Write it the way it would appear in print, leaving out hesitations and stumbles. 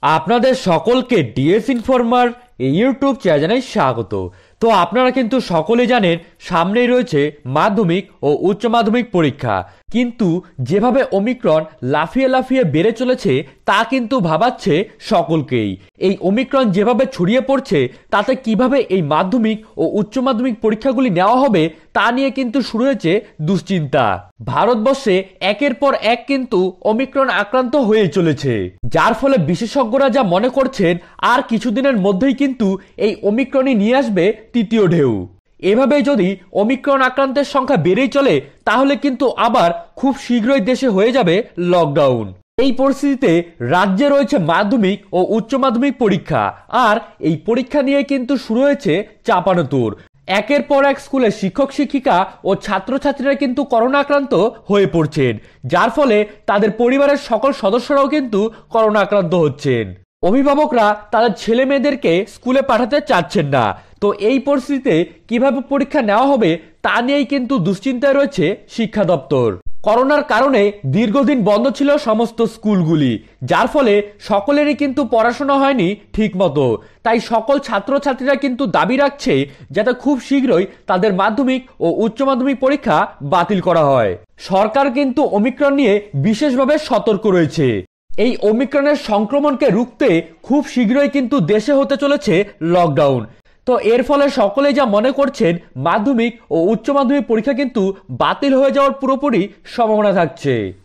আপনাদের সকলকে DS informer এই ইউটিউব চ্যানেলে স্বাগত। তো আপনারা কিন্তু সকলে জানেন সামনেই রয়েছে মাধ্যমিক ও উচ্চ মাধ্যমিক পরীক্ষা, কিন্তু যেভাবে ওমিক্রন লাফিয়ে লাফিয়ে বেড়ে চলেছে তা কিন্তু ভাবাচ্ছে সকলকেই। এই ওমিক্রন যেভাবে ছড়িয়ে পড়ছে তাতে কিভাবে এই মাধ্যমিক ও উচ্চ মাধ্যমিক পরীক্ষাগুলি নেওয়া হবে তা নিয়ে কিন্তু শুরু হয়েছে দুশ্চিন্তা। ভারতবর্ষে একের পর এক কিন্তু ওমিক্রন আক্রান্ত হয়ে চলেছে, যার ফলে বিশেষজ্ঞরা যা মনে করছেন আর কিছুদিনের মধ্যেই কিন্তু এই ওমিক্রনই নিয়ে আসবে তৃতীয় ঢেউ। এভাবে যদি ওমিক্রন আক্রান্তের সংখ্যা বেড়েই চলে তাহলে কিন্তু আবার খুব শীঘ্রই দেশে হয়ে যাবে লকডাউন। এই পরিস্থিতিতে রাজ্যে রয়েছে মাধ্যমিক ও উচ্চ মাধ্যমিক পরীক্ষা, আর এই পরীক্ষা নিয়ে কিন্তু শুরু হয়েছে চাপানোতর। একের পর এক স্কুলে শিক্ষক শিক্ষিকা ও ছাত্রছাত্রীরা কিন্তু করোনা আক্রান্ত হয়ে পড়ছেন, যার ফলে তাদের পরিবারের সকল সদস্যরাও কিন্তু করোনা আক্রান্ত হচ্ছেন। অভিভাবকরা তাদের ছেলে মেয়েদেরকে স্কুলে পাঠাতে চাচ্ছেন না। তো এই পরিস্থিতিতে কিভাবে পরীক্ষা নেওয়া হবে তা নিয়েই কিন্তু দুশ্চিন্তায় রয়েছে শিক্ষা দপ্তর। করোনার কারণে দীর্ঘদিন বন্ধ ছিল সমস্ত স্কুলগুলি, যার ফলে সকলেরই কিন্তু পড়াশোনা হয়নি ঠিক মতো। তাই সকল ছাত্রছাত্রীরা কিন্তু দাবি রাখছে যাতে খুব শীঘ্রই তাদের মাধ্যমিক ও উচ্চ মাধ্যমিক পরীক্ষা বাতিল করা হয়। সরকার কিন্তু ওমিক্রন নিয়ে বিশেষভাবে সতর্ক রয়েছে। এই ওমিক্রনের সংক্রমণকে রুখতে খুব শীঘ্রই কিন্তু দেশে হতে চলেছে লকডাউন। তো এর ফলে সকলে যা মনে করছেন মাধ্যমিক ও উচ্চ মাধ্যমিক পরীক্ষা কিন্তু বাতিল হয়ে যাওয়ার পুরোপুরি সম্ভাবনা থাকছে।